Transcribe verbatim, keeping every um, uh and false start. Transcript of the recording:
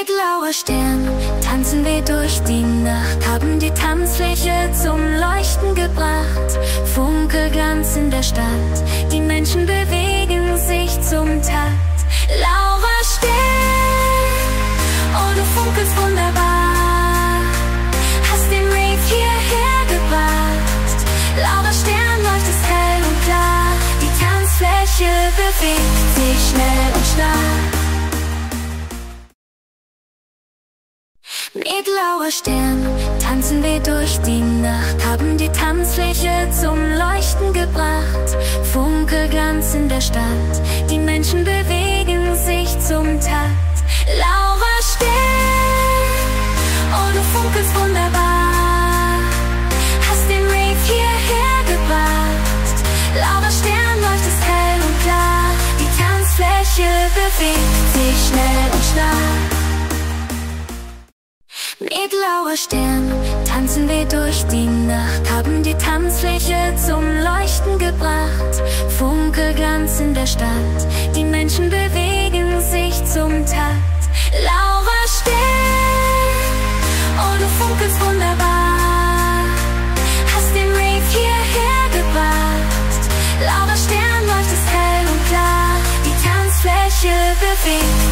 Mit blauer Stern tanzen wir durch die Nacht, haben die Tanzfläche zum Leuchten gebracht. Funkelglanz in der Stadt, die Menschen bewegen sich zum Takt. Blauer Stern, oh du funkelst wunderbar, hast den Rave hierher gebracht. Blauer Stern leuchtest hell und klar, die Tanzfläche bewegt sich schnell und stark. Mit blauer Stern tanzen wir durch die Nacht, haben die Tanzfläche zum Leuchten gebracht. Funkelglanz in der Stadt, die Menschen bewegen sich zum Takt. Blauer Stern, oh du funkelst wunderbar, hast den Rave hierher gebracht. Blauer Stern leuchtest hell und klar, die Tanzfläche bewegt sich schnell und stark. Mit blauer Stern tanzen wir durch die Nacht, haben die Tanzfläche zum Leuchten gebracht. Funkelglanz in der Stadt, die Menschen bewegen sich zum Takt. Blauer Stern, oh du funkelst wunderbar, hast den Rave hierher gebracht. Blauer Stern leuchtest hell und klar, die Tanzfläche bewegt